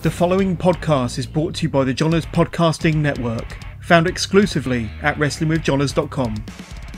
The following podcast is brought to you by the Johners Podcasting Network, found exclusively at WrestlingWithJohners.com.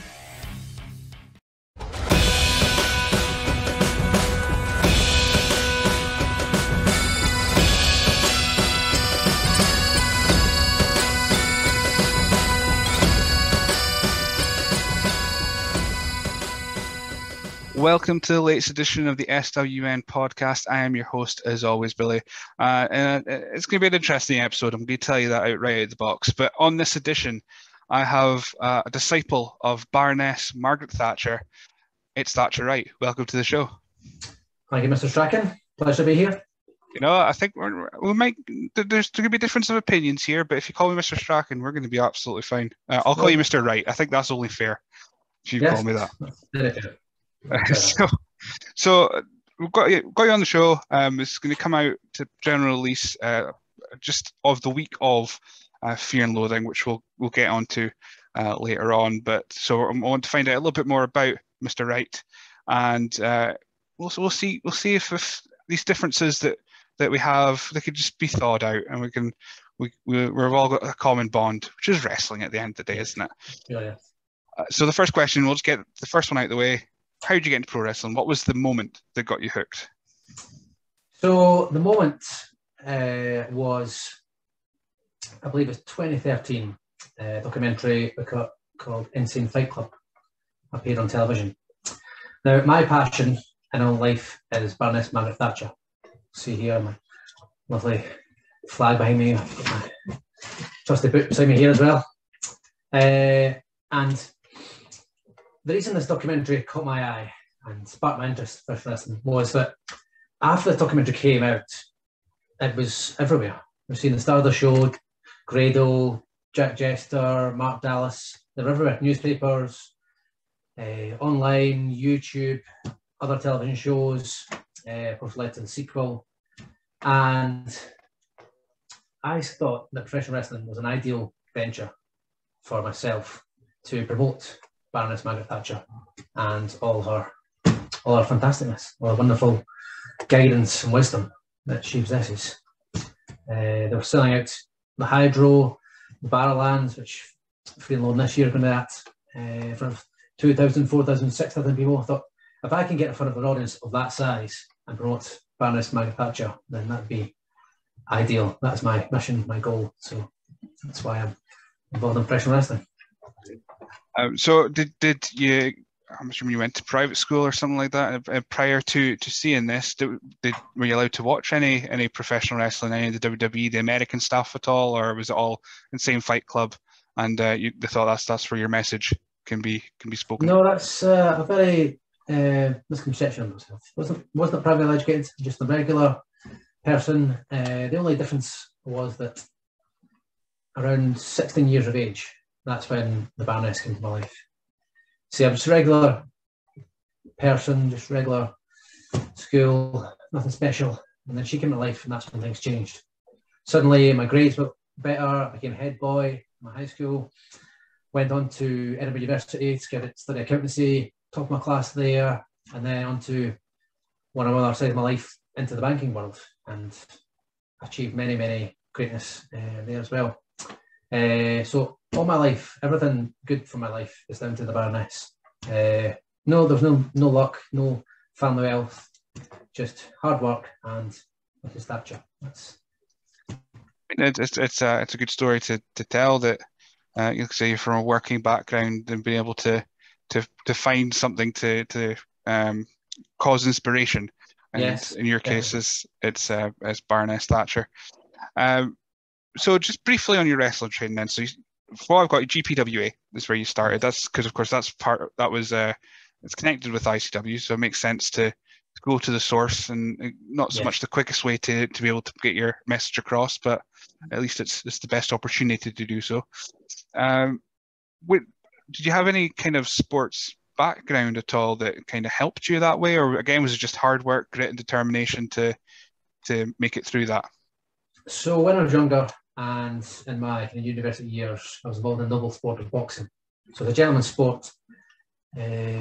Welcome to the latest edition of the SWN podcast. I am your host, as always, Billy. And it's going to be an interesting episode. I'm going to tell you that right out of the box. But on this edition, I have a disciple of Baroness Margaret Thatcher. It's Thatcher Wright. Welcome to the show. Thank you, Mr. Strachan. Pleasure to be here. You know, I think there's going to be a difference of opinions here, but if you call me Mr. Strachan, we're going to be absolutely fine. I'll call you Mr. Wright. I think that's only fair if you call me that. So we've got you on the show. It's going to come out to general release just of the week of Fear and Loathing, which we'll get onto later on. But so I want to find out a little bit more about Mr. Wright, and we'll see if these differences that we have, they could just be thawed out, and we've all got a common bond, which is wrestling at the end of the day, isn't it? Yeah. So the first question, we'll just get the first one out of the way. How did you get into pro wrestling? What was the moment that got you hooked? So the moment was, I believe it's 2013, documentary called Insane Fight Club appeared on television. Now, my passion in all life is Baroness Margaret Thatcher. See here, my lovely flag behind me. I've got my trusty book beside me here as well. And the reason this documentary caught my eye and sparked my interest in wrestling was that after the documentary came out, it was everywhere. We've seen the star of the show, Grado, Jack Jester, Mark Dallas. They're everywhere. Newspapers, online, YouTube, other television shows, of course led to the sequel. And I thought that professional wrestling was an ideal venture for myself to promote Baroness Margaret Thatcher and all her fantasticness, all her wonderful guidance and wisdom that she possesses. They were selling out the Hydro, the Barrowlands, which Free Loan this year are going to be at, in front of 2,000, 4,000, 6,000 people. I thought, if I can get in front of an audience of that size and promote Baroness Margaret Thatcher, then that'd be ideal. That's my mission, my goal. So that's why I'm involved in professional wrestling. So did you? I'm assuming you went to private school or something like that prior to seeing this. Were you allowed to watch any professional wrestling, any of the WWE, the American stuff at all, or was it all Insane Fight Club? And they thought that's where your message can be spoken. No, that's a very misconception of myself. Wasn't privately educated, just a regular person. The only difference was that around 16 years of age, that's when the Baroness came to my life. See, I was a regular person, just regular school, nothing special. And then she came to life, and that's when things changed. Suddenly, my grades were better. I became head boy in my high school. Went on to Edinburgh University to study accountancy, top of my class there, and then on to one of the other side of my life, into the banking world, and achieved many greatness there as well. So all my life, everything good for my life is down to the Baroness. No, there's no luck, no family wealth, just hard work and Mrs. Thatcher. It's a good story to tell that you say you're from a working background and being able to find something to cause inspiration. And yes, in your case, it's Baroness Thatcher. So just briefly on your wrestling training then. So before I've got GPWA is where you started. That's because, of course, it's connected with ICW, so it makes sense to go to the source, and not so much the quickest way to be able to get your message across, but at least it's the best opportunity to do so. Did you have any kind of sports background at all that kind of helped you that way, or again was it just hard work, grit, and determination to make it through that? So when I was younger and in my university years, I was involved in the noble sport of boxing. So the gentleman's sport,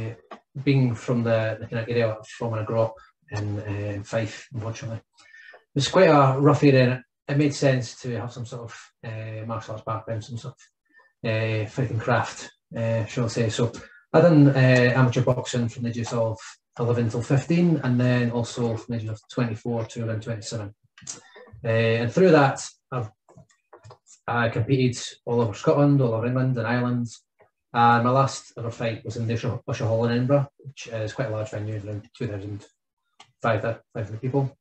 being from the kind of area from when I grew up in Fife, unfortunately, was quite a rough area, and it made sense to have some sort of martial arts background, some sort of fighting craft, shall I say. So I done amateur boxing from the ages of 11 till 15, and then also from the age of 24 to around 27. And through that, I competed all over Scotland, all over England and Ireland. And my last ever fight was in the Usher Hall in Edinburgh, which is quite a large venue, around 2,500 people.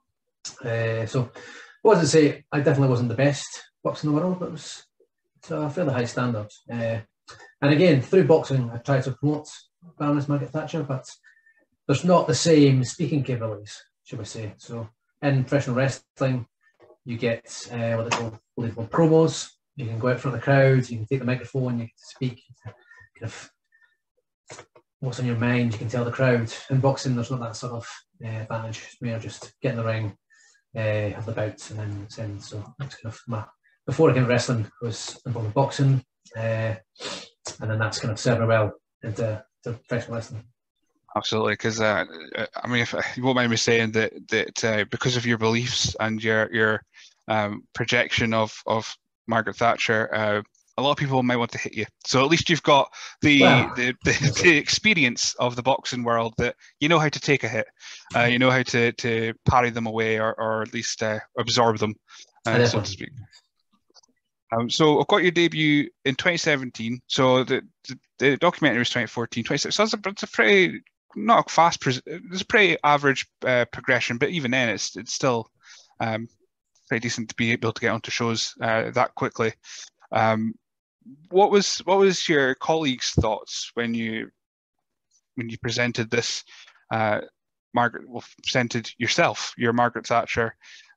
So what does it say? I definitely wasn't the best boxer in the world, but it was to a fairly high standard. And again, through boxing, I tried to promote Baroness Margaret Thatcher, but there's not the same speaking capabilities, should we say. So in professional wrestling, you get what they call promos. You can go out in front of the crowd, you can take the microphone, you can speak, kind of what's on your mind, you can tell the crowd. In boxing, there's not that sort of advantage. It's more just get in the ring, have the bouts, and then it's in. So that's kind of before I came to wrestling, I was involved in boxing, and then that's kind of served me well into professional wrestling. Absolutely, because I mean, if you won't mind me saying that because of your beliefs and your projection of Margaret Thatcher, a lot of people might want to hit you. So at least you've got the experience of the boxing world, that you know how to take a hit, you know how to parry them away, or at least absorb them, so to speak. So I've got your debut in 2017. So the documentary was 2014, 2016. So it's a pretty, not a fast, it's a pretty average progression, but even then it's still pretty decent to be able to get onto shows that quickly. What was your colleagues' thoughts when you presented this presented yourself, your Margaret Thatcher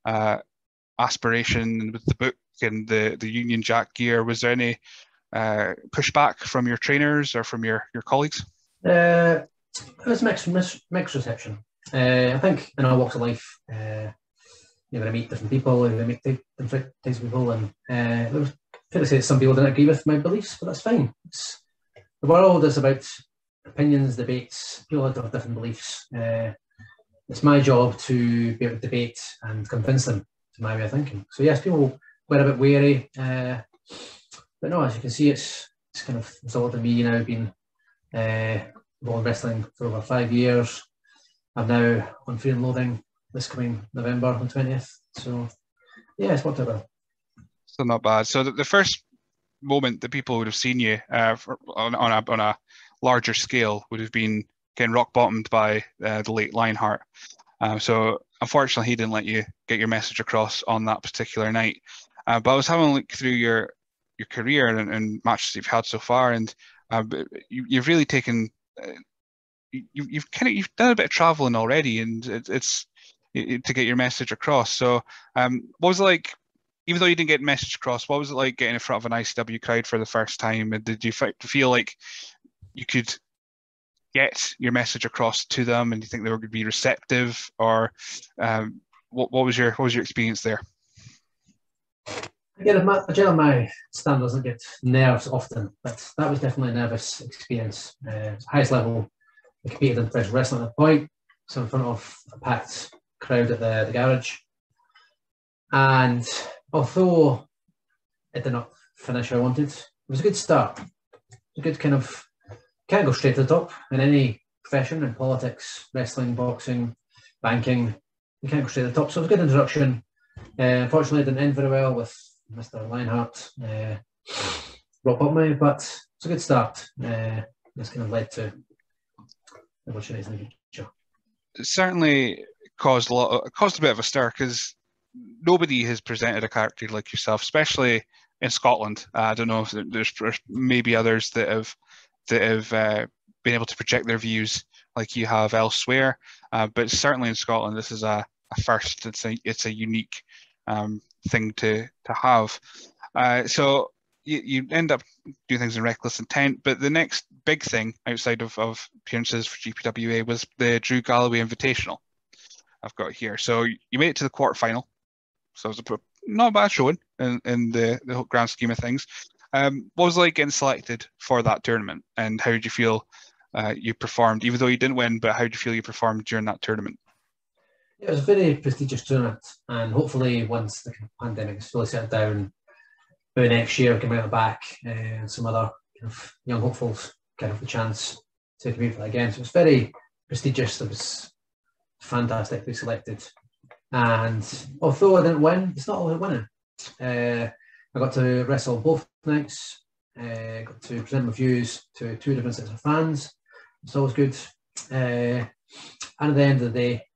aspiration with the book and the Union Jack gear? Was there any pushback from your trainers or from your colleagues? It was mixed reception. I think in all walks of life, you're going to meet different people, you're going to meet different types of people, and there was, fair to say, some people didn't agree with my beliefs, but that's fine. The world is about opinions, debates. People have different beliefs. It's my job to be able to debate and convince them to my way of thinking. So yes, people were a bit wary, but no, as you can see, it's kind of resulted in me now being involved in wrestling for over 5 years. I'm now on Fear and Loathing this coming November on the 20th. So yeah, it's worked out well. Still not bad. So the first moment that people would have seen you on a larger scale would have been getting rock bottomed by the late Lionheart. So unfortunately, he didn't let you get your message across on that particular night. But I was having a look through your career and matches you've had so far, and you've really taken you've done a bit of traveling already, and it's to get your message across. So what was it like, even though you didn't get message across, what was it like getting in front of an ICW crowd for the first time? And did you feel like you could get your message across to them, and you think they were going to be receptive, or what was your experience there? Again, my stand doesn't get nerves often, but that was definitely a nervous experience. Highest level I competed in professional wrestling at the point, so in front of a packed crowd at the garage. And although it did not finish how I wanted, it was a good start. A good kind of, can't go straight to the top in any profession, in politics, wrestling, boxing, banking. You can't go straight to the top. So it was a good introduction. Unfortunately, it didn't end very well with Mr. Lionheart rock bottom me, but it's a good start. This kind of led to opportunities in the future. It certainly caused a bit of a stir, because nobody has presented a character like yourself, especially in Scotland. I don't know if there's maybe others that have been able to project their views like you have elsewhere, but certainly in Scotland, this is a first. It's a unique thing to have. So you end up doing things in reckless intent, but the next big thing outside of appearances for GPWA was the Drew Galloway Invitational. I've got here. So you made it to the quarterfinal. So it was not a bad showing in the whole grand scheme of things. What was it like getting selected for that tournament, and how did you feel you performed, even though you didn't win, but how did you feel you performed during that tournament? It was a very prestigious tournament, and hopefully once the pandemic is fully settled down, maybe next year we can bring it back, and some other kind of young hopefuls kind of the chance to compete for that again. So it was very prestigious. It was fantastically selected, and although I didn't win, it's not all about winning. I got to wrestle both nights. Got to present my views to two different sets of fans. It's always good. And at the end of the day,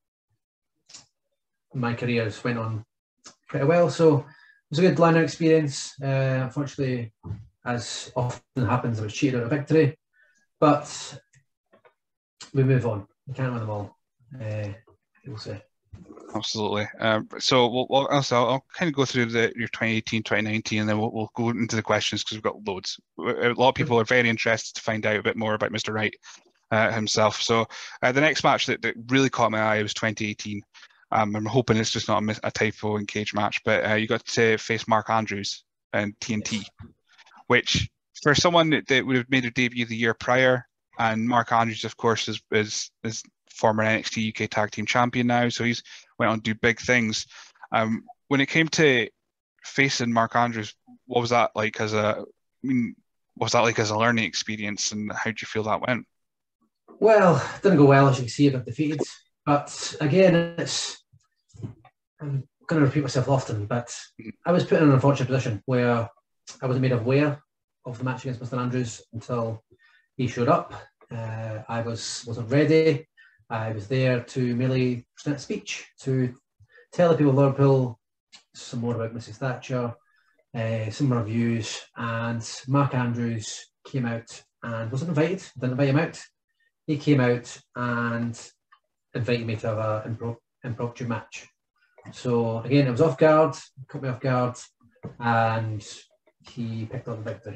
my career just went on pretty well. So it was a good line-out experience. Unfortunately, as often happens, I was cheated out of victory. But we move on. We can't win them all. We'll see. Absolutely. So I'll kind of go through your 2018, 2019, and then we'll go into the questions because we've got loads. A lot of people are very interested to find out a bit more about Mr. Wright himself. So the next match that really caught my eye was 2018. I'm hoping it's just not a typo in cage match, but you got to face Mark Andrews and TNT, which for someone that would have made a debut the year prior, and Mark Andrews, of course, is former NXT UK Tag Team Champion now, so he's went on to do big things. When it came to facing Mark Andrews, what was that like as a learning experience, and how did you feel that went? Well, it didn't go well, as you can see. I got defeated, but again, I'm going to repeat myself often, but I was put in an unfortunate position where I wasn't made aware of the match against Mr. Andrews until he showed up. I wasn't ready. I was there to merely present a speech to tell the people of Liverpool some more about Mrs. Thatcher, some more views, and Mark Andrews came out and wasn't invited. Didn't invite him out. He came out and invited me to have an impromptu match. So again, it was off guard, caught me off guard, and he picked up the victory.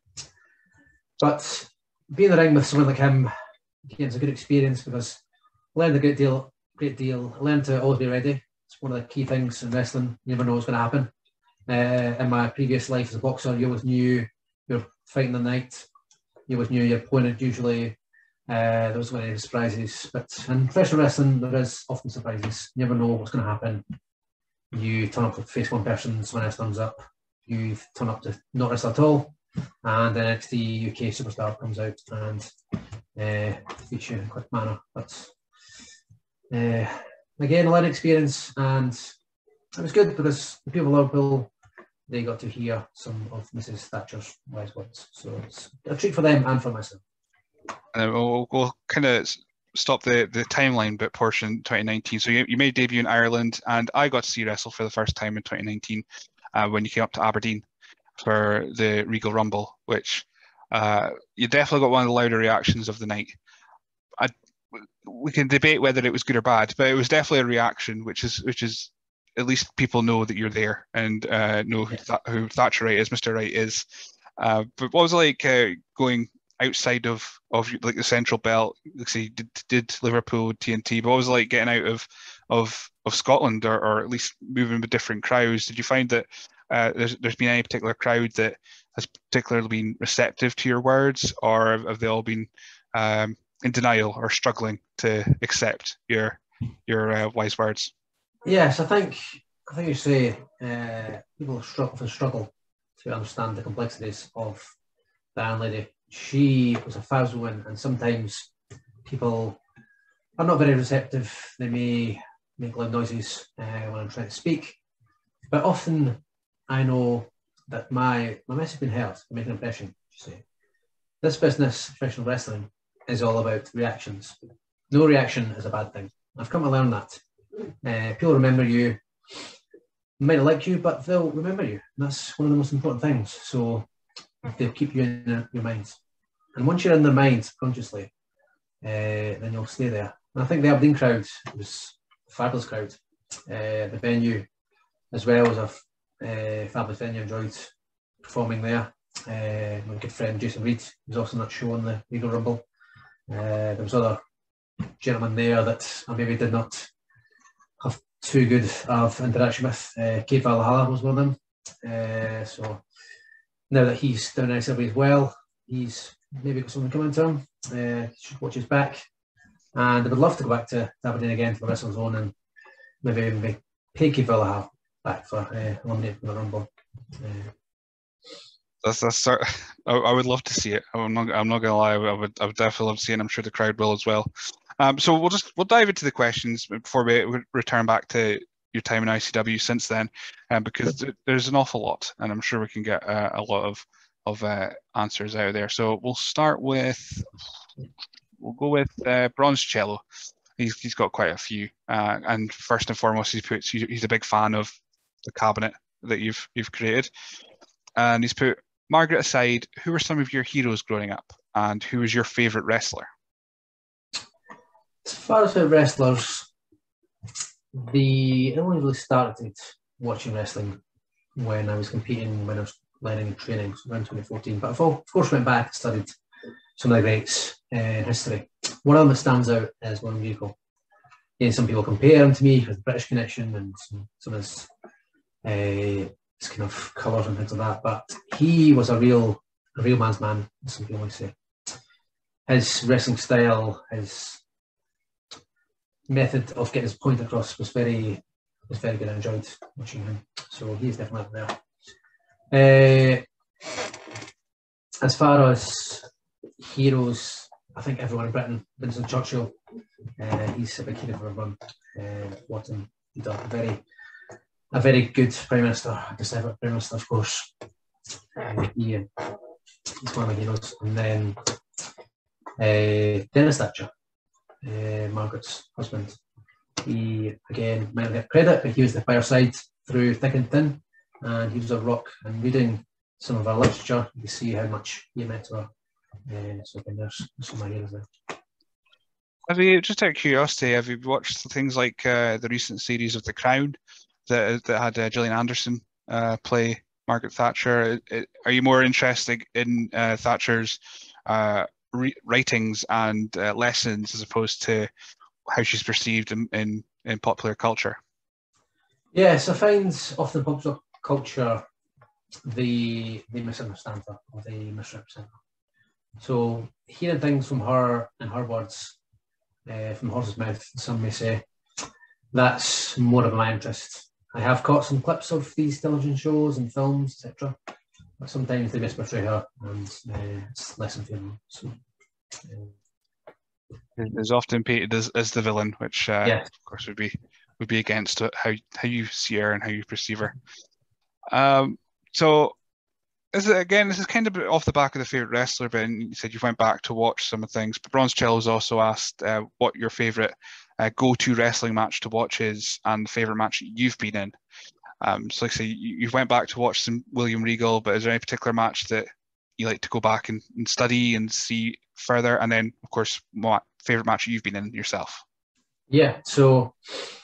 But being in the ring with someone like him, again, it's a good experience because I learned a great deal. I learned to always be ready. It's one of the key things in wrestling. You never know what's going to happen. In my previous life as a boxer, you always knew you're fighting the night. You always knew your opponent usually. There was going to be surprises. But in professional wrestling, there is often surprises. You never know what's going to happen. You turn up to face one person, someone else turns up. You turn up to not wrestle at all. And the NXT UK superstar comes out and defeats you in a quick manner. But again, a learning experience, and it was good because the people of Liverpool, they got to hear some of Mrs. Thatcher's wise words. So it's a treat for them and for myself. We'll kind of stop the timeline bit portion 2019. So you made a debut in Ireland, and I got to see you wrestle for the first time in 2019 when you came up to Aberdeen for the Regal Rumble, which you definitely got one of the louder reactions of the night. We can debate whether it was good or bad, but it was definitely a reaction, which is at least people know that you're there and know who Thatcher Wright is, Mr. Wright is. But what was it like going outside of like the central belt? Like say, did Liverpool TNT, but what was it like getting out of Scotland or at least moving with different crowds? Did you find that there's been any particular crowd that has particularly been receptive to your words, or have they all been in denial or struggling to accept your wise words? Yes, I think you say people struggle to understand the complexities of the Iron Lady. She was a fabulous woman, and sometimes people are not very receptive. They may make loud noises when I'm trying to speak, but often I know that my message has been heard. I make an impression. This business, professional wrestling, is all about reactions. No reaction is a bad thing. I've come to learn that. People remember you. They might not like you, but they'll remember you. And that's one of the most important things. So they'll keep you in your minds. And once you're in their minds consciously, then you'll stay there. And I think the Aberdeen crowd was a fabulous crowd. The venue as well was a fabulous venue. I enjoyed performing there. My good friend Jason Reed was also not show on the Regal Rumble. There was other gentlemen there that I maybe did not have too good of interaction with. Kate Valhalla was one of them. So now that he's down in SLB as well, he's maybe got something coming to him. Should watch his back. And I would love to go back to Aberdeen again for the Wrestle Zone and maybe Peggy Villa back for eliminated from the Rumble. That's sort. I would love to see it. I'm not gonna lie. I would definitely love to see it. And I'm sure the crowd will as well. So we'll dive into the questions before we return back to your time in ICW since then, because there's an awful lot, and I'm sure we can get a lot of answers out of there. So we'll go with Bronzecello. He's got quite a few, and first and foremost, he's a big fan of the cabinet that you've created, and he's put, Margaret aside, who were some of your heroes growing up, and who was your favourite wrestler? As far as the wrestlers, I only really started watching wrestling when I was competing, when I was learning and training, so around 2014. But I've of course went back and studied some of the greats in history. One of them that stands out is William Regal. Some people compare him to me with the British connection and some of his kind of colours and things like that. But he was a real man's man, as some people might say. His wrestling style, his method of getting his point across was very good. I enjoyed watching him. So he's definitely up there. As far as heroes, I think everyone in Britain, Winston Churchill, he's a big hero for everyone. What he done, a very good Prime Minister, a conservative Prime Minister, of course. He's one of my heroes. And then Dennis Thatcher, Margaret's husband. He, again, might not get credit, but he was the fireside through thick and thin, and he was a rock. And reading some of our literature, you can see how much he meant to her. So again, there's some of my heroes there. Have you, just out of curiosity, have you watched things like the recent series of The Crown that had Gillian Anderson play Margaret Thatcher? Are you more interested in Thatcher's writings and lessons as opposed to how she's perceived in popular culture? Yes, I find often popular culture they misunderstand her or they misrepresent her. So hearing things from her and her words, from the horse's mouth, some may say, that's more of my interest. I have caught some clips of these television shows and films, etc. But sometimes they misportray her, and it's less than feeling. So, is often painted as the villain, which yes, of course would be against how you see her and how you perceive her. So this is kind of off the back of the favourite wrestler, but you said you went back to watch some of the things. But Bronzecello's also asked what your favourite go-to wrestling match to watch is, and the favourite match you've been in. So like I say, you went back to watch some William Regal, but is there any particular match that you like to go back and study and see further? And then, of course, what favourite match you've been in yourself? Yeah, so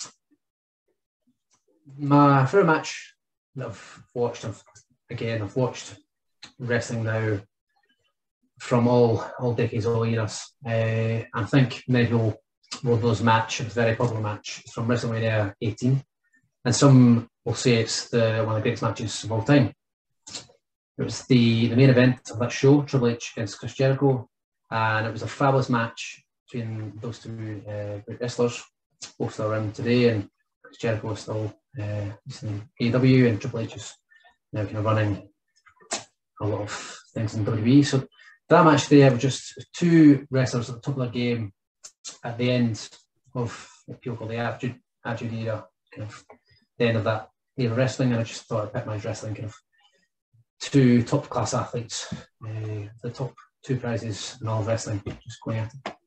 my favourite match that I've watched, I've watched wrestling now from all decades, all eras. I think many people will those match, it's a very popular match. It's from WrestleMania 18. And some will say it's one of the greatest matches of all time. It was the main event of that show, Triple H against Chris Jericho. And it was a fabulous match between those two great wrestlers, both still around today. And Chris Jericho is still in AEW, and Triple H is now kind of running a lot of things in WWE. So that match there was just two wrestlers at the top of their game at the end of what people call the Attitude Era, kind of the end of that era of wrestling. And I just thought I'd pick my wrestling, kind of two top class athletes, the top two prizes in all of wrestling, just going at it.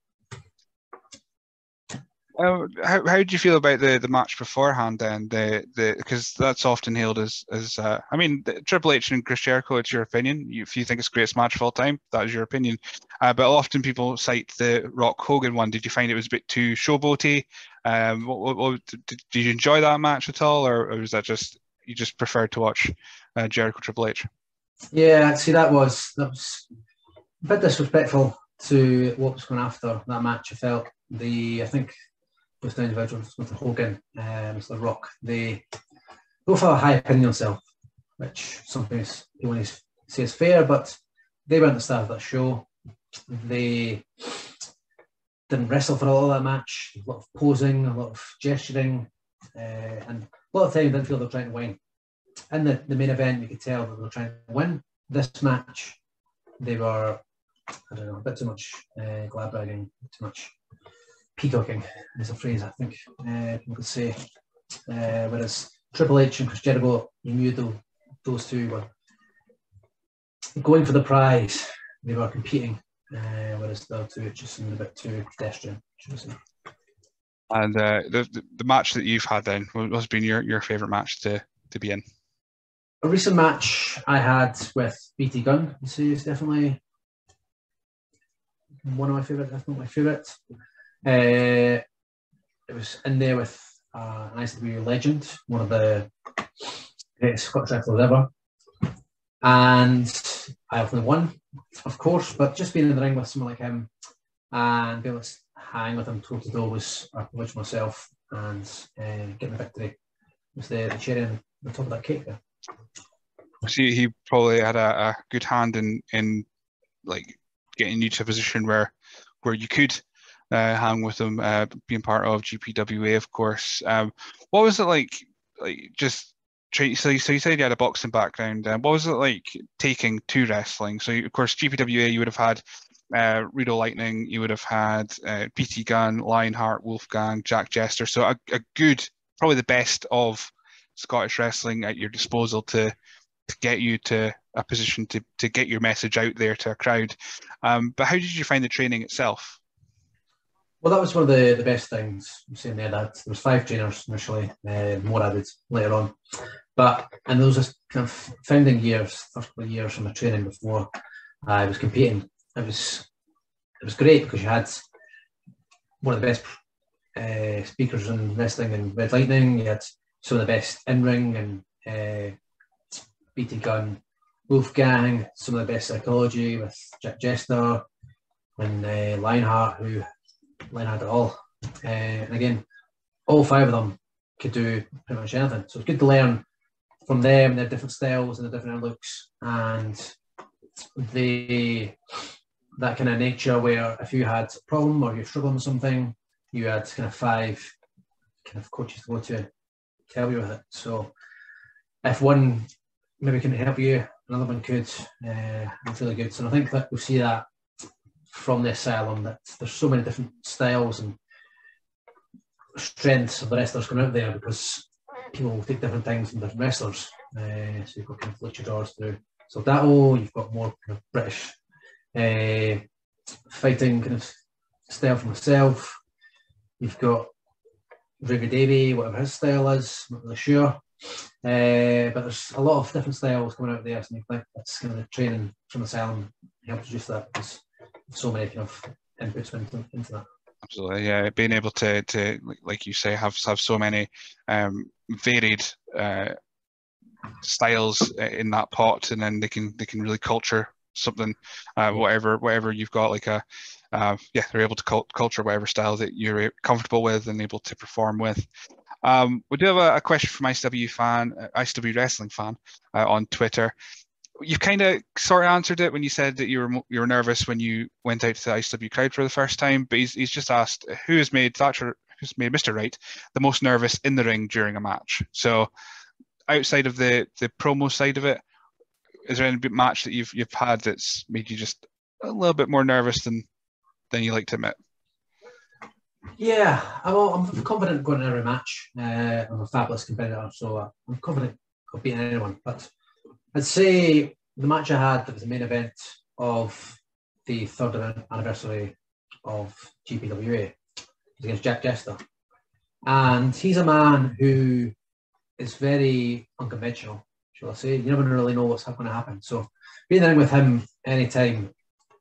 How did you feel about the match beforehand then? Because that's often hailed as Triple H and Chris Jericho, it's your opinion. If you think it's the greatest match of all time, that is your opinion. But often people cite the Rock Hogan one. Did you find it was a bit too showboaty? Did you enjoy that match at all, or was that just you just preferred to watch Jericho Triple H? Yeah, see, that was a bit disrespectful to what was going after that match. I felt I think both the individuals, Mr. Hogan and Mr. Rock, they both have a high opinion of themselves, which sometimes you want to say is fair, but they weren't the star of that show. They didn't wrestle for all that match. A lot of posing, a lot of gesturing, and a lot of times I didn't feel they were trying to win. In the main event, you could tell that they were trying to win. This match, they were, I don't know, a bit too much glad bragging, too much peacocking is a phrase I think people could say. Whereas Triple H and Chris Jericho, you knew those two were going for the prize. They were competing, whereas the other two just seemed a bit too pedestrian, should I say. And the match that you've had then, what has been your favourite match to be in? A recent match I had with BT Gunn, I'd say, is definitely one of my favourite, if not my favourite. It was in there with an ICW legend, one of the greatest Scottish wrestlers ever. And I ultimately won, of course, but just being in the ring with someone like him and being able to hang with him toe to toe was a privilege myself, and getting the victory was the cherry on the top of that cake there. See, he probably had a good hand in like getting you to a position where you could hang with him, being part of GPWA, of course. What was it like just so you said you had a boxing background. What was it like taking to wrestling? So of course GPWA, you would have had Rido Lightning, you would have had BT Gunn, Lionheart, Wolfgang, Jack Jester. So a good, probably the best of Scottish wrestling at your disposal to get you to a position to get your message out there to a crowd. But how did you find the training itself? Well, that was one of the best things I'm saying there. That there was 5 trainers initially, more added later on. And those are kind of founding years, first couple of years from the training before I was competing. It was great because you had one of the best speakers in wrestling in Red Lightning. You had some of the best in-ring and BT Gunn, Wolfgang, some of the best psychology with Jack Jester and Lionheart, who Lionheart at all. And again, all 5 of them could do pretty much anything. So it's good to learn from them, their different styles and their different outlooks, and that kind of nature where if you had a problem or you're struggling with something, you had kind of 5 kind of coaches to go to help you with it. So if one maybe couldn't help you, another one could. It's really good. So I think that we see that from the Asylum, that there's so many different styles and strengths of the wrestlers coming out there, because people will take different things from different wrestlers. So you've got kind of luchadors through Soldado, you've got more kind of British fighting kind of style for myself. You've got Ruby Davey, whatever his style is, I'm not really sure. But there's a lot of different styles coming out there, so I think that's kind of the training from Asylum helps reduce that, because so many kind of inputs into that. Absolutely, yeah. Being able to like you say, have so many varied styles in that pot, and then they can really culture something, whatever you've got, like they're able to culture whatever style that you're comfortable with and able to perform with. We do have a question from ICW Wrestling fan on Twitter. You've kind of sort of answered it when you said that you were nervous when you went out to the ICW crowd for the first time, but he's just asked who's made Mr. Wright the most nervous in the ring during a match. So outside of the promo side of it, is there any match that you've had that's made you just a little bit more nervous than you like to admit? Yeah, I'm confident going in every match. I'm a fabulous competitor, so I'm confident of beating anyone. But I'd say the match I had that was the main event of the 3rd anniversary of GPWA was against Jack Jester. And he's a man who is very unconventional, shall I say. You never really know what's going to happen. So being there with him anytime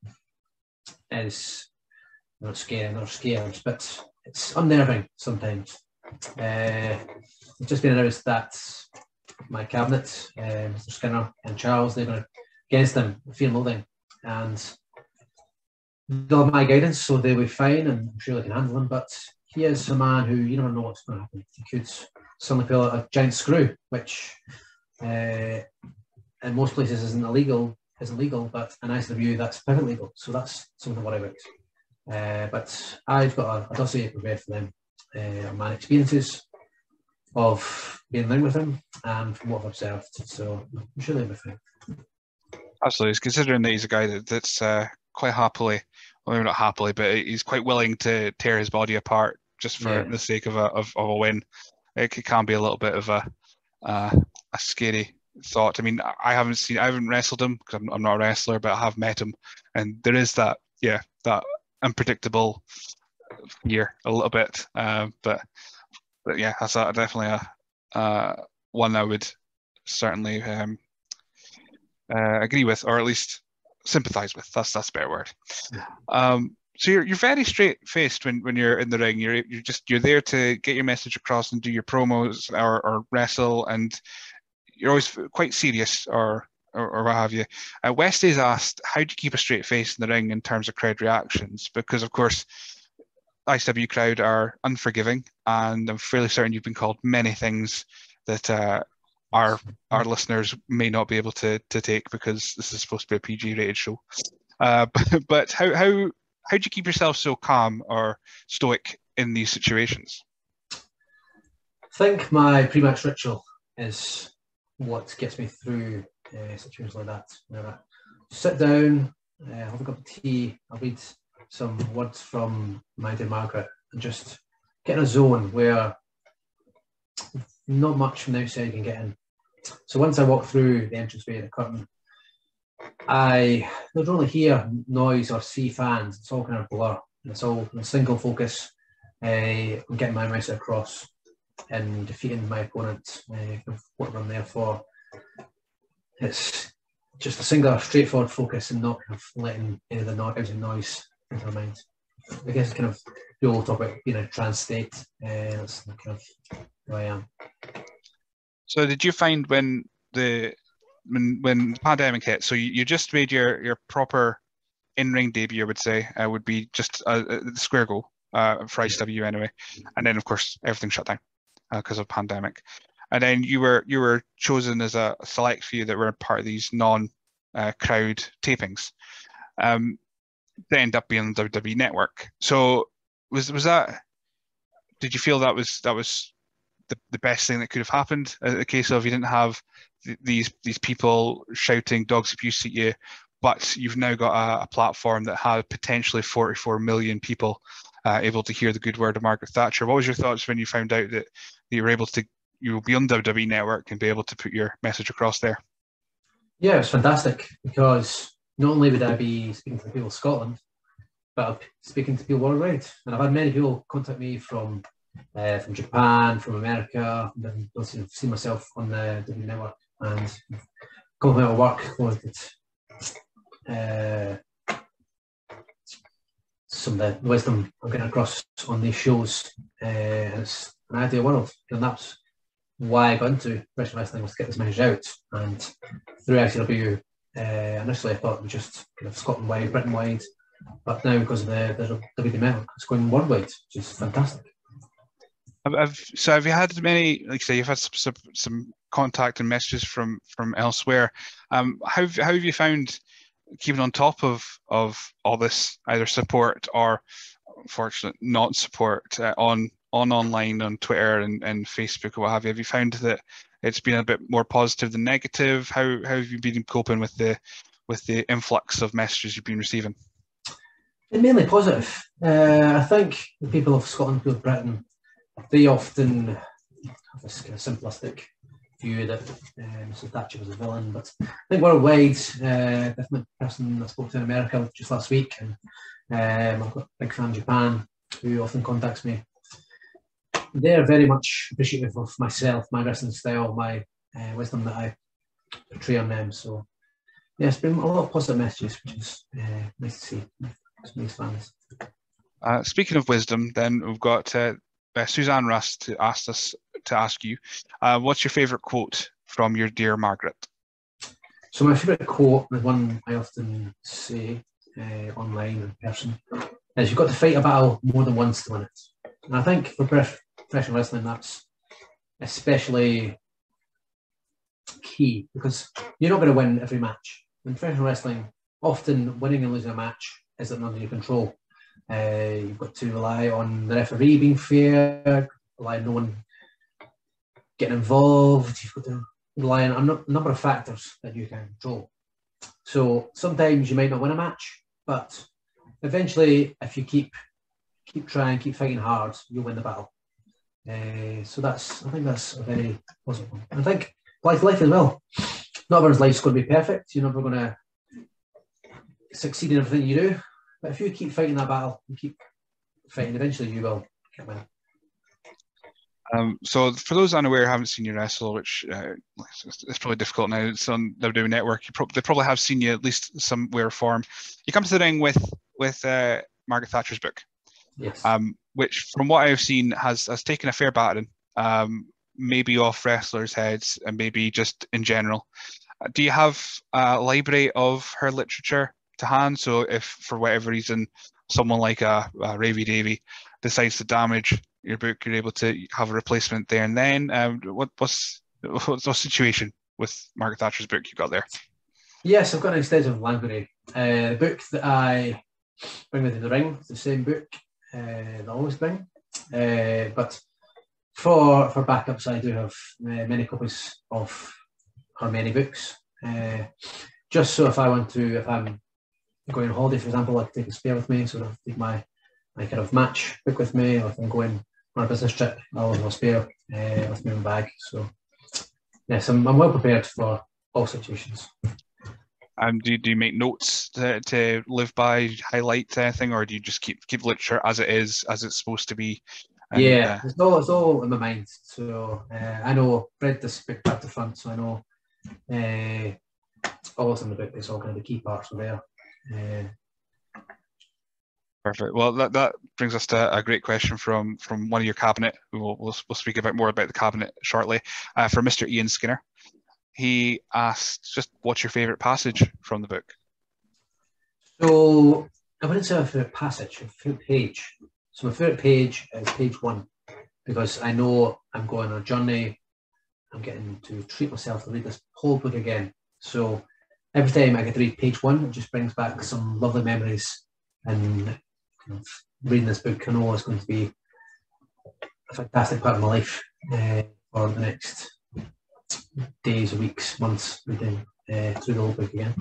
is not scared, but it's unnerving sometimes. I've just been announced that my cabinet, Mr. Skinner and Charles, they're going against him, Fear Loathing, and they'll have my guidance, so they'll be fine, and I'm sure they can handle him. But he is a man who you never know what's going to happen. He could suddenly pull a giant screw, which in most places isn't legal, but in ICW that's perfectly legal. So that's something to worry about. But I've got a dossier prepared for them, my experiences, of being in the ring with him, and from what I've observed. So I'm sure they'll be fine. Absolutely. Considering that he's a guy that's quite happily, well, maybe not happily, but he's quite willing to tear his body apart just for the sake of a win. It can be a little bit of a scary thought. I mean, I haven't wrestled him because I'm not a wrestler, but I have met him, and there is that unpredictable fear a little bit. But yeah, that's definitely a one I would certainly agree with, or at least sympathise with. That's a better word. So you're very straight faced when you're in the ring. You're there to get your message across and do your promos or wrestle, and you're always quite serious or what have you. Wesley's asked, how do you keep a straight face in the ring in terms of crowd reactions? Because of course, ICW crowd are unforgiving, and I'm fairly certain you've been called many things that our listeners may not be able to take, because this is supposed to be a PG rated show. But how do you keep yourself so calm or stoic in these situations? I think my pre-match ritual is what gets me through situations like that. Whenever I sit down, have a cup of tea, I'll read some words from My Dear Margaret, and just get in a zone where not much from the outside can get in. So once I walk through the entranceway of the curtain, I don't really hear noise or see fans. It's all kind of blur. It's all a single focus. I'm getting my message across and defeating my opponent, what I'm there for. It's just a single, straightforward focus, and not kind of letting any of the outside noise into my mind. I guess it's kind of, people talk about being in a trance state. That's kind of who I am. So did you find when the pandemic hit, so you just made your proper in-ring debut, I would say, would be just the Square Go for ICW anyway, and then of course everything shut down because of pandemic, and then you were chosen as a select few that were part of these non-crowd tapings. They end up being on the WWE Network. So was that? Did you feel that was the best thing that could have happened? A case of you didn't have these people shouting dogs abuse at you, but you've now got a platform that had potentially 44 million people able to hear the good word of Margaret Thatcher. What was your thoughts when you found out that you were able to, you will be on WWE Network and be able to put your message across there? Yeah, it was fantastic, because not only would I be speaking to the people of Scotland, but I'll be speaking to people worldwide. And I've had many people contact me from Japan, from America, and I've seen myself on the WWE Network, and compliment my work, some of the wisdom I'm getting across on these shows. And it's an ideal world, and that's why I got into professional wrestling, was to get this message out. And through ICW, initially I thought it was just kind of Scotland-wide, Britain-wide, but now because of the WWE Network, it's going worldwide, which is fantastic. So have you had many, like say, you've had some contact and messages from elsewhere. How have you found keeping on top of all this, either support or, unfortunately, not support online, on Twitter and Facebook or what have you? Have you found that it's been a bit more positive than negative? How have you been coping with the influx of messages you've been receiving? Mainly positive. I think the people of Scotland, people of Britain, they often have this kind of simplistic view that Mrs. Thatcher was a villain, but I think worldwide, definitely the person I spoke to in America just last week, and I've got a big fan in Japan who often contacts me. They're very much appreciative of myself, my wrestling style, my wisdom that I portray on them. So yeah, it's been a lot of positive messages, which is nice to see. It's nice fans. Speaking of wisdom, then we've got Suzanne Rust asked us to ask you, what's your favourite quote from your dear Margaret? So my favourite quote, the one I often say online in person, is you've got to fight a battle more than once to win it. And I think for professional wrestling, that's especially key, because you're not going to win every match. In professional wrestling, often winning and losing a match isn't under your control. You've got to rely on the referee being fair, rely on no one getting involved. You've got to rely on a number of factors that you can control. So sometimes you might not win a match, but eventually, if you keep trying, keep fighting hard, you'll win the battle. So I think that's a very positive one. I think life as well. Not everyone's life's going to be perfect. You're never going to succeed in everything you do. But if you keep fighting that battle, you keep fighting, eventually you will get winning. So for those unaware who haven't seen you wrestle, which it's probably difficult now, it's on WWE Network, they probably have seen you at least somewhere form. You come to the ring with Margaret Thatcher's book, yes. Which from what I've seen has taken a fair battering, maybe off wrestlers' heads and maybe just in general. Do you have a library of her literature to hand? So if for whatever reason someone like a Ravy Davy decides to damage your book, you're able to have a replacement there and then. What's the situation with Margaret Thatcher's book you got there? Yes, I've got an extensive library. The book that I bring with the ring is the same book that I always bring. But for backups, I do have many copies of her many books. Just so if I'm going on holiday, for example, I can take a spare with me, so I take my kind of match book with me, or if I'm going on a business trip, I always have a spare with me in my bag. So yes, I'm well prepared for all situations. Do you make notes to live by, highlight anything, or do you just keep literature as it is, as it's supposed to be? And, it's all in my mind. So I know, read this book back to front, so I know all what's in the book. It's all kind of the key parts are there. Perfect. Well, that brings us to a great question from one of your cabinet. We'll speak more about the cabinet shortly. For Mr. Ian Skinner, he asked, just what's your favourite passage from the book? So I wouldn't say my favourite passage, my favourite page. So my favourite page is page 1, because I know I'm going on a journey. I'm getting to treat myself to read this whole book again. So every time I get to read page 1, it just brings back some lovely memories. And reading this book, I know it's going to be a fantastic part of my life for the next days, weeks, months, reading through the whole book again.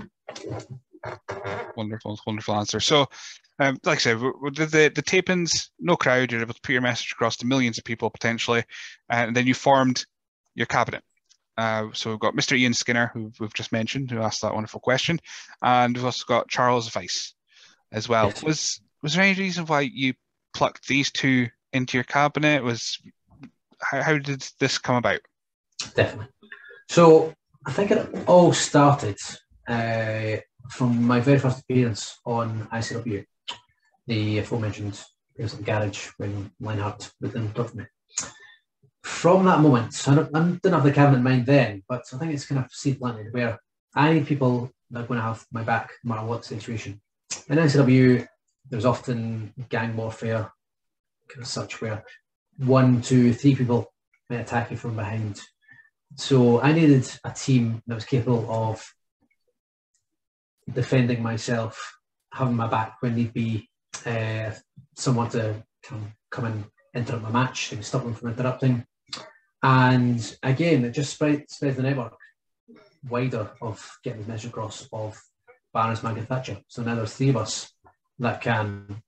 Wonderful answer. So, like I said, the tapings, no crowd, you're able to put your message across to millions of people potentially, and then you formed your cabinet. So we've got Mr. Ian Skinner, who we've just mentioned, who asked that wonderful question, and we've also got Charles Weiss as well. Yes. Was there any reason why you plucked these two into your cabinet? How did this come about? Definitely. So I think it all started from my very first appearance on ICW, the aforementioned garage when Leinhardt would then talk to me. From that moment, I didn't have the cabinet in mind then, but I think it's kind of seed planted where I need people that are going to have my back no matter what situation. In ICW, there's often gang warfare, kind of such, where 1, 2, 3 people may attack you from behind. So I needed a team that was capable of defending myself, having my back when need be, someone to come and interrupt my match and stop them from interrupting. And again, it just spreads the network wider of getting the message across of Baroness Margaret Thatcher. So now there's 3 of us that can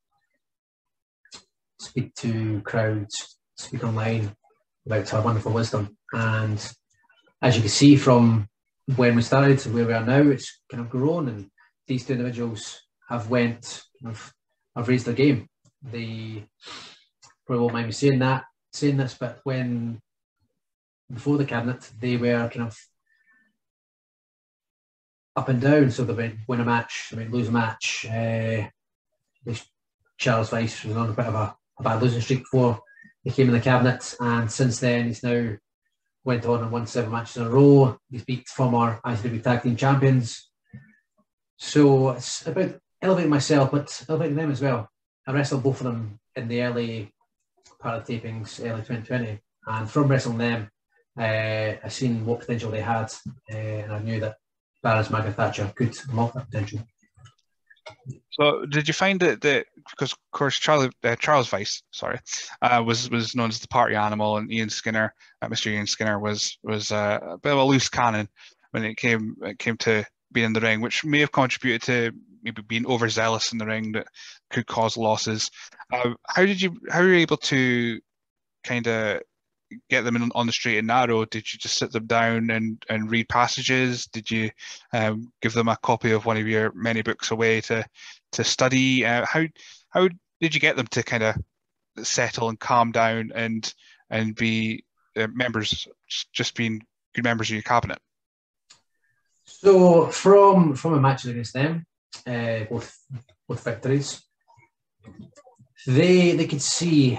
speak to crowds, speak online about her wonderful wisdom. And as you can see from when we started to where we are now, it's kind of grown, and these 2 individuals have raised their game. They probably won't mind me saying this, but before the cabinet, they were kind of up and down. So they might win a match, they might lose a match. Charles Weiss was on a bit of a bad losing streak before he came in the cabinet, and since then he's now went on and won 7 matches in a row. He's beat former ICW Tag Team Champions. So it's about elevating myself, but elevating them as well. I wrestled both of them in the early part of the tapings, early 2020, and from wrestling them, I seen what potential they had, and I knew that Baroness Margaret Thatcher could unlock that potential. So did you find that because of course Charles Weiss, was known as the party animal, and Ian Skinner, Mr. Ian Skinner was a bit of a loose cannon when it came to being in the ring, which may have contributed to maybe being overzealous in the ring that could cause losses. How were you able to kind of get them on the straight and narrow? Did you just sit them down and read passages? Did you give them a copy of one of your many books away to study? How did you get them to kind of settle and calm down and be members, just being good members of your cabinet? So from a matches against them, both victories, they could see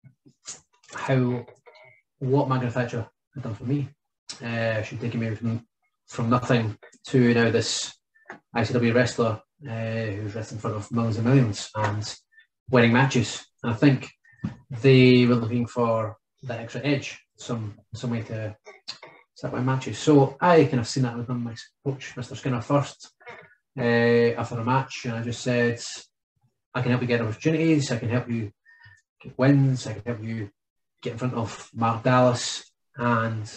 what Margaret Thatcher had done for me. She'd taken me from nothing to now this ICW wrestler who's wrestling in front of millions and millions and winning matches. And I think they were looking for that extra edge, some way to start winning matches. So I kind of seen that with my coach, Mr. Skinner, first after a match, and I just said, I can help you get opportunities, I can help you get wins, I can help you get in front of Mark Dallas, and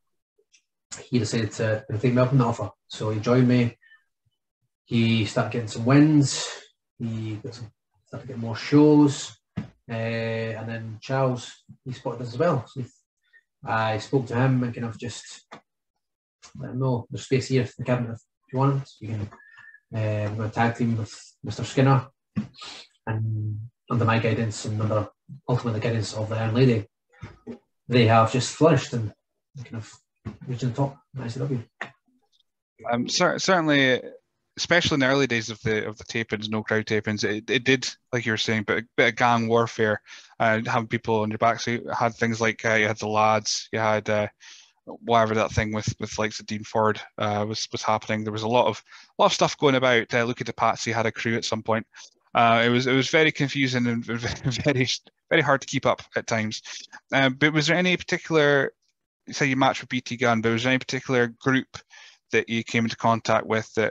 he decided to take me up on the offer. So he joined me. He started getting some wins. He started getting more shows, and then Charles, he spotted us as well. So I spoke to him and kind of just let him know there's space here in the cabinet if you want it. You can. I'm going to tag team with Mr. Skinner, and under my guidance and under ultimately the guidance of the Iron Lady, they have just flourished and kind of reached the top in ICW. Certainly, especially in the early days of the tapings, no crowd tapings, it did, like you were saying, but a bit of gang warfare, having people on your back. So you had things like you had the lads, you had whatever that thing with likes of Dean Ford was happening. There was a lot of stuff going about. Look at the Patsy had a crew at some point. It was very confusing and very very hard to keep up at times. But was there any particular, say you matched with BT Gunn, but was there any particular group that you came into contact with that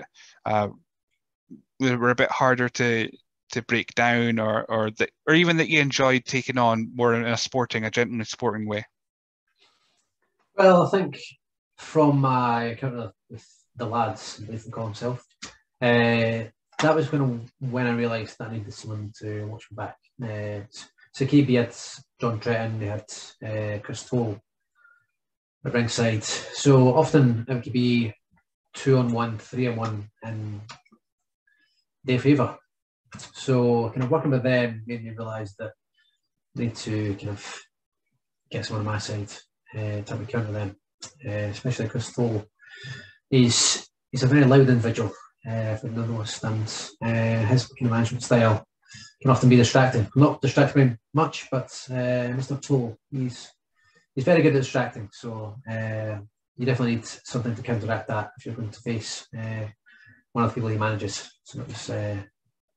were a bit harder to break down, or even that you enjoyed taking on more in a genuinely sporting way? Well, I think from my encounter with the lads, Nathan call himself, that was when I realised that I needed someone to watch me back. So KB had John Tretton, they had Chris Toll at ringside. So often it could be 2-on-1, 3-on-1 in their favour. So kind of working with them made me realise that I need to kind of get someone on my side to counter them, especially Chris Toll. He's a very loud individual, if you've noticed, and his kind of management style can often be distracting. Not distracting me much, but Mr. Toll, he's very good at distracting. So you definitely need something to counteract that if you're going to face one of the people he manages. So that was kind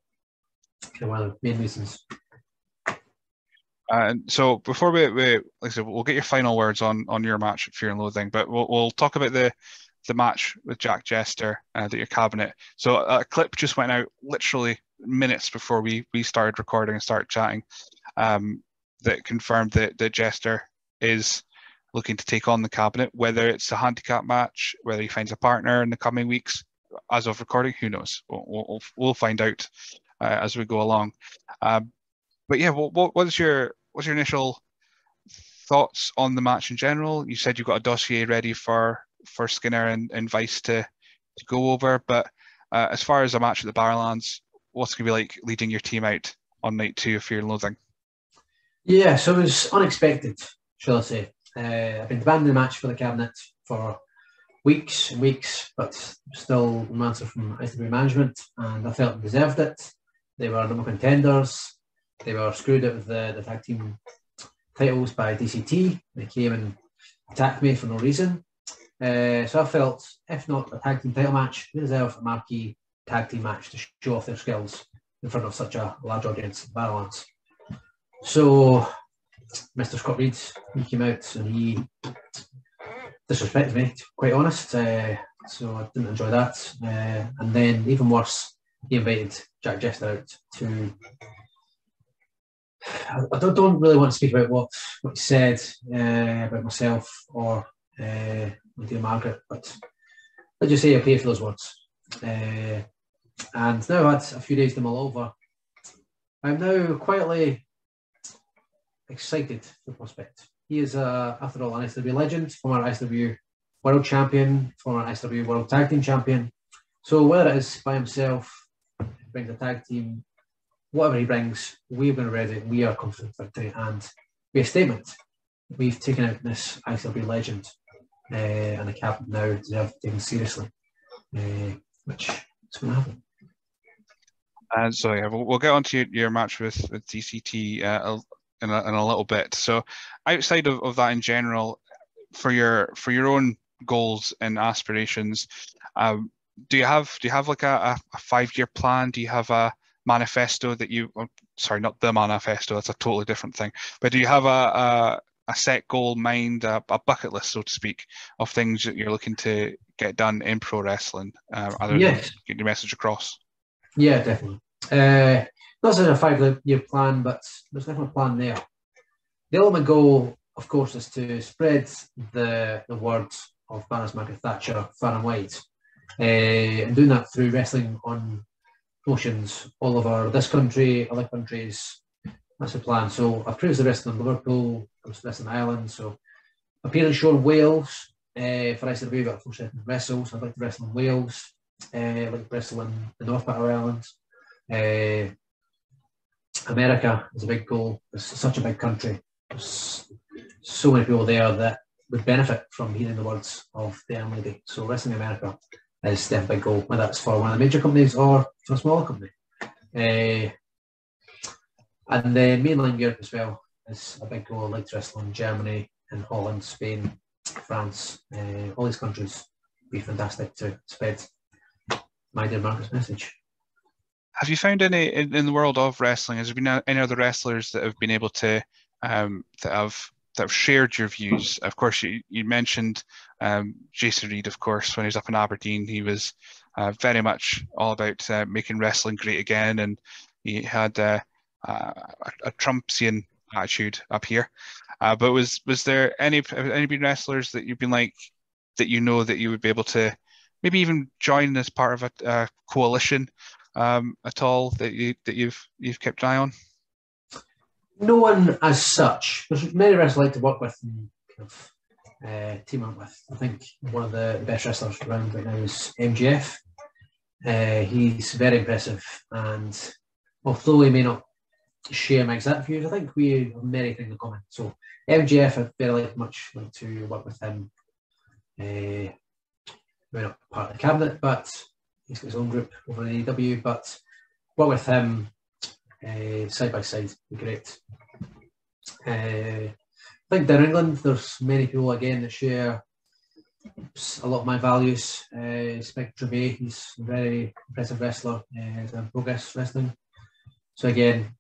of one of the main reasons. So before we like I said, we'll get your final words on your match at Fear and Loathing, but we'll talk about the match with Jack Jester at your cabinet. So a clip just went out literally minutes before we started recording and started chatting, that confirmed that Jester is looking to take on the cabinet, whether it's a handicap match, whether he finds a partner in the coming weeks. As of recording, who knows? We'll find out as we go along. But yeah, what's your initial thoughts on the match in general? You said you've got a dossier ready for Skinner and Weiss to go over, but as far as a match at the Barrowlands, what's it going to be like leading your team out on night 2 of Fear and Loathing? Yeah, so it was unexpected, shall I say. I've been demanding the match for the cabinet for weeks and weeks, but still no answer from ICW management, and I felt deserved it. They were number contenders. They were screwed out of the tag team titles by DCT. They came and attacked me for no reason. So I felt, if not a tag team title match, they deserve a marquee tag team match to show off their skills in front of such a large audience at Barrowlands. So Mr. Scott Reed, he came out and he disrespected me, to be quite honest. So I didn't enjoy that. And then even worse, he invited Jack Jester out to. I don't really want to speak about what he said about myself or my dear Margaret, but let's just say I pay for those words. And now I've had a few days to mull over. I'm now quietly excited for the prospect. He is, after all, an ICW legend, former ICW World Champion, former ICW World Tag Team Champion. So whether it is by himself, brings a tag team, whatever he brings, we're going to ready. We are confident victory, and we have a statement. We've taken out this ICW legend, and the captain now deserve taken seriously, which is going to happen. And so yeah, we'll get on to your match with DCT in a little bit. So outside of that in general, for your own goals and aspirations, do you have like a 5-year plan? Do you have a manifesto that you? Sorry, not the manifesto. That's a totally different thing. But do you have a set goal in mind, a bucket list, so to speak, of things that you're looking to get done in pro wrestling? Other than getting your message across. Yeah, definitely. Not such a 5-year plan, but there's definitely a plan there. The ultimate goal, of course, is to spread the words of Baroness Margaret Thatcher far and wide, and doing that through wrestling on promotions all over this country, other countries. That's the plan. So I've previously wrestled in Liverpool, I was wrestling in Ireland, so appeared in Shore, Wales, for ICW, but unfortunately I didn't wrestle, so I'd like to wrestle in Wales. I'd like to wrestle in the North part of Ireland. America is a big goal. It's such a big country. There's so many people there that would benefit from hearing the words of the Iron Lady. So wrestling in America is definitely a big goal, whether that's for one of the major companies or for a smaller company. And then mainland Europe as well is a big goal. I'd like to wrestle in Germany, in Holland, Spain, France, all these countries. Would be fantastic to spread my dear Margaret's message. Have you found any in the world of wrestling? Has there been any other wrestlers that have been able to that have shared your views? Of course, you mentioned Jason Reed. Of course, when he was up in Aberdeen, he was very much all about making wrestling great again, and he had a Trumpsian attitude up here. But was there any wrestlers that you've been like that you know that you would be able to maybe even join as part of a coalition at all that you've kept an eye on? No one as such. There's many wrestlers I like to work with and kind of team up with. I think one of the best wrestlers around right now is MGF. He's very impressive, and although he may not share my exact views, I think we have many things in common. So MGF, I'd very much like to work with him. We're not part of the cabinet, but he's got his own group over in AEW, but work with him side by side would be great. I think down in England, there's many people again that share a lot of my values. Spectre Bay, he's a very impressive wrestler in Progress Wrestling. So again,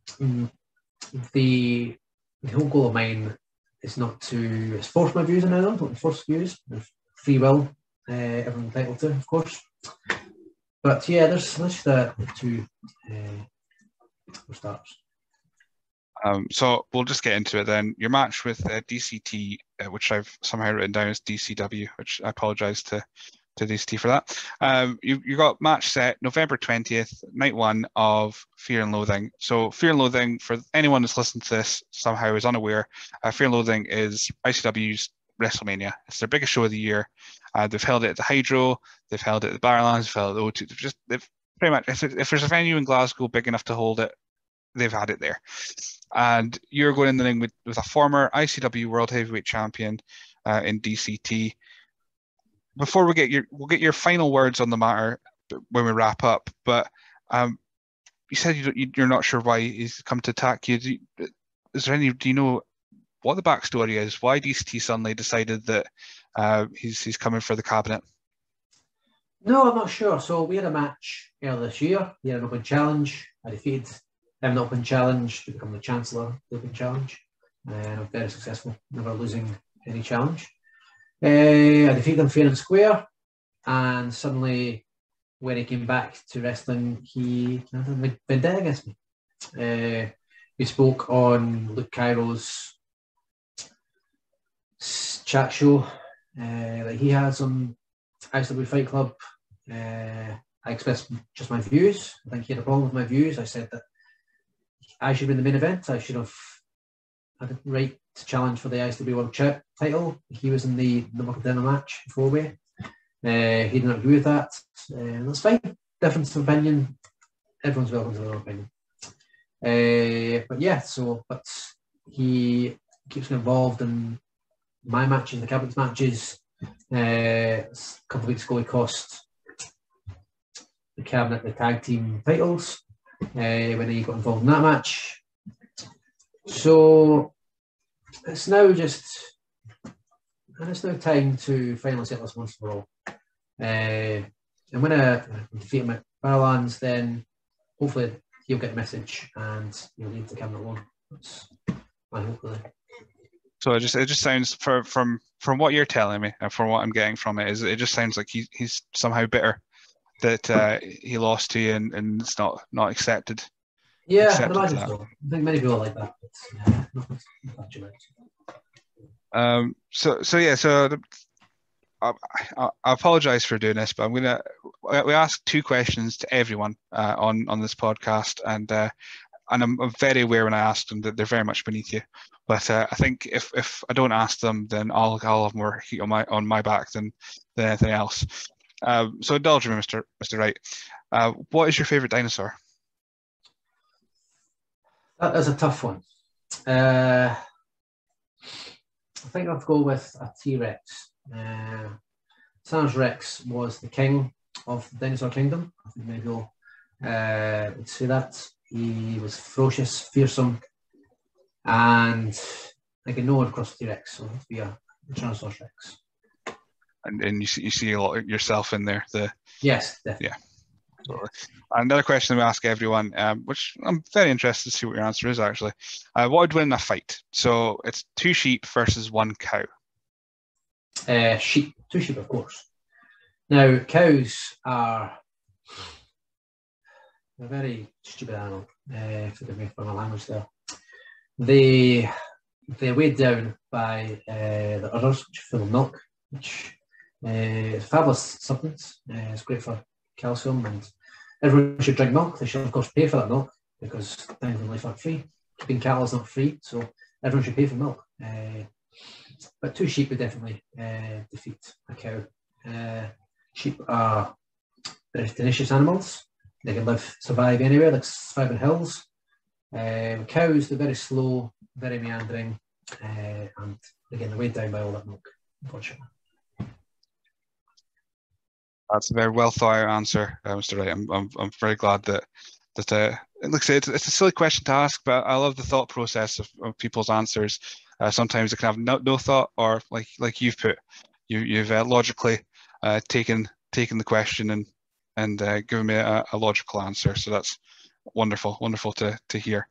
the whole goal of mine is not to force my views on anyone, not to force views. There's free will, everyone's entitled to, of course. But yeah, there's the two for starters. So we'll just get into it then. Your match with DCT, which I've somehow written down as DCW, which I apologise to DCT for that. You got match set November 20th, night 1 of Fear and Loathing. So Fear and Loathing, for anyone that's listened to this somehow is unaware, Fear and Loathing is ICW's WrestleMania. It's their biggest show of the year. They've held it at the Hydro, they've held it at the Barrowlands, they've held it at the O2. They've pretty much, if there's a venue in Glasgow big enough to hold it, they've had it there. And you're going in the ring with a former ICW World Heavyweight Champion in DCT. Before we'll get your final words on the matter when we wrap up. But you said you're not sure why he's come to attack you. Do you know what the backstory is? Why DCT suddenly decided that he's coming for the cabinet? No, I'm not sure. So we had a match earlier this year. We had an open challenge. I defeated him in the open challenge to become the Chancellor of the open challenge. And I'm very successful, never losing any challenge. I defeated him fair and square, and suddenly when he came back to wrestling, he vendetta against me. We spoke on Luke Cairo's chat show that he has on ICW Fight Club. I expressed just my views. I think he had a problem with my views. I said that I should win the main event. I should have had a right to challenge for the ICW World title. He was in the Bucket Dinner match before we. He didn't agree with that. That's fine. Difference of opinion. Everyone's welcome to their own opinion. But he keeps me involved in my matches, the cabinets matches. A couple of weeks ago, he cost the cabinet the tag team titles when he got involved in that match. So it's now time to finally settle this once for all. And when I defeat him at Barlands, then hopefully he'll get the message and he'll leave the cabinet alone. That's my hope, really. So it just sounds from what you're telling me and from what I'm getting from it just sounds like he's somehow bitter that he lost to you and it's not accepted. Yeah, I imagine so. I think many people are like that. I apologize for doing this, but we ask two questions to everyone on this podcast, and I'm very aware when I ask them that they're very much beneath you. But I think if I don't ask them, then I'll have more heat on my back than anything else. So indulge me, Mr. Wright. What is your favorite dinosaur? That is a tough one. I think I'll have to go with a T-Rex. Tyrannosaurus Rex was the king of the dinosaur kingdom. I think maybe you'll would say that. He was ferocious, fearsome, and I can no one cross the T-Rex, so it would be a Tyrannosaurus Rex. And you see a lot of yourself in there. Yes, definitely. Yeah. Another question we ask everyone, which I'm very interested to see what your answer is actually. What would win a fight? So it's 2 sheep versus 1 cow. Sheep, 2 sheep, of course. Now, cows are a very stupid animal. Forgive me for my language there. They're weighed down by the udders, which are full of milk, which is fabulous supplements. It's great for calcium, and everyone should drink milk. They should, of course, pay for that milk because things in life aren't free. Keeping cattle is not free, so everyone should pay for milk. But 2 sheep would definitely defeat a cow. Sheep are very tenacious animals. They can survive anywhere, like survive in hills. Cows, they're very slow, very meandering, and again, they're weighed down by all that milk, unfortunately. That's a very well thought out answer, Mr. Wright. I'm very glad that it's a silly question to ask, but I love the thought process of people's answers. Sometimes it can have no thought, or like you've put, you've logically taken the question and given me a logical answer. So that's wonderful to hear.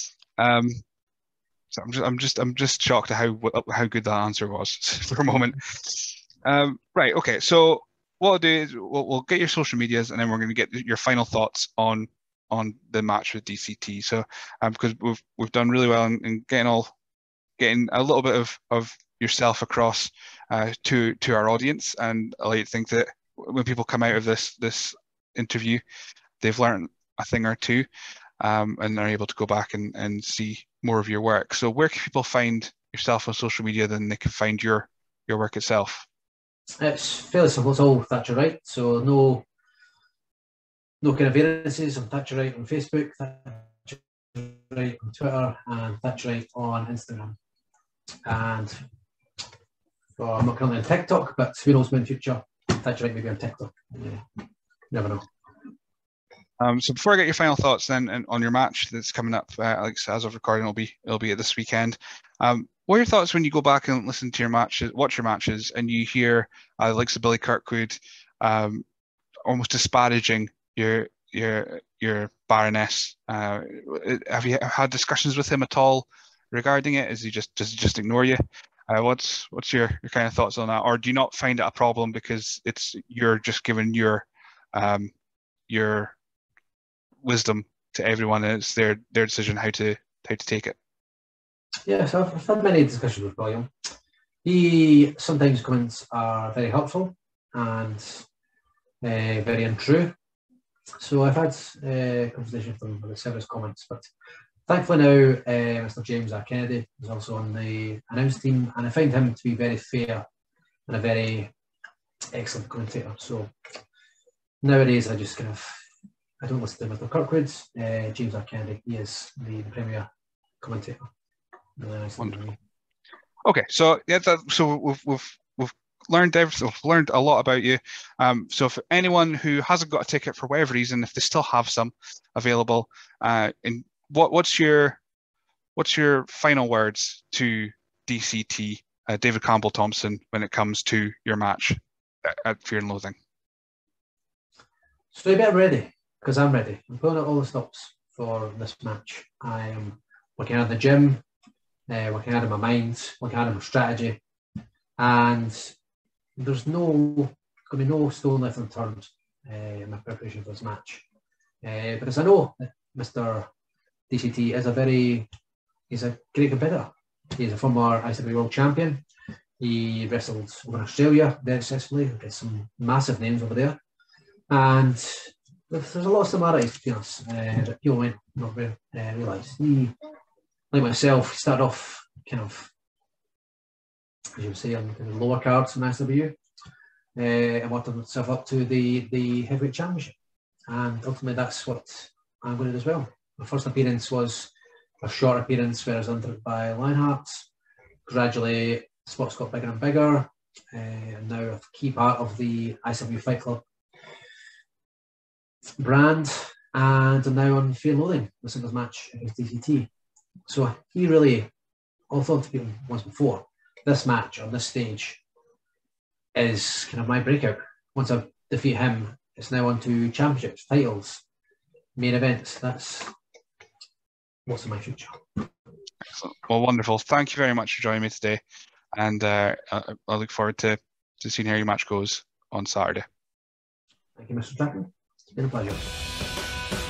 So I'm just shocked at how good that answer was for a moment. Right. Okay. So what I'll do is we'll get your social medias, and then we're going to get your final thoughts on the match with DCT. So because we've done really well in getting a little bit of yourself across to our audience, and I like to think that when people come out of this interview, they've learned a thing or two, and they're able to go back and see more of your work. So where can people find yourself on social media than they can find your work itself? It's fairly simple. It's all Thatcher Wright, so no kind of variances. I'm Thatcher Wright on Facebook, Thatcher Wright on Twitter, and Thatcher Wright on Instagram. And I'm not currently on TikTok, but who knows, in the future, Thatcher Wright maybe on TikTok. Yeah, never know. So before I get your final thoughts then on your match that's coming up, as of recording, it'll be at this weekend. What are your thoughts when you go back and listen to your matches, watch your matches, and you hear the likes of Billy Kirkwood almost disparaging your Baroness? Have you had discussions with him at all regarding it? Does he just ignore you? What's your kind of thoughts on that? Or do you not find it a problem because you're just giving your your wisdom to everyone, and it's their decision how to take it. Yes, I've had many discussions with William. He sometimes comments are very helpful and very untrue. So I've had conversations with him about several comments, but thankfully now Mr. James R. Kennedy is also on the announce team, and I find him to be very fair and a very excellent commentator. So nowadays I just I don't listen to Mr. Kirkwood. James R. Kennedy, he is the premier commentator. Wonderful. Okay, so yeah, so we've learned everything. We've learned a lot about you. So for anyone who hasn't got a ticket for whatever reason, if they still have some available, what's your final words to DCT, David Campbell Thompson, when it comes to your match at Fear and Loathing? So you better ready, because I'm ready. I'm pulling out all the stops for this match. I am working out in the gym, working out in my mind, working out in my strategy, and there's going to be no stone left unturned in my preparation for this match. Because I know that Mr. DCT is he's a great competitor. He's a former ICW World Champion. He wrestled over in Australia very successfully. Got some massive names over there. And there's a lot of similarities between us that people might not realise. He, like myself, started off kind of, as you would say, on the lower cards in ICW, and worked himself up to the heavyweight championship. And ultimately, that's what I'm going to do as well. My first appearance was a short appearance where I was entered by Lionheart. Gradually, the spots got bigger and bigger, and now a key part of the ICW Fight Club brand, and I'm now on Fear and Loathing, the singles match against DCT. So he really, although to people once before, this match on this stage is kind of my breakout. Once I defeat him, it's now on to championships, titles, main events. That's what's in my future. Excellent. Well, wonderful. Thank you very much for joining me today, and I look forward to seeing how your match goes on Saturday. Thank you, Mr. Strachan. It's been a pleasure.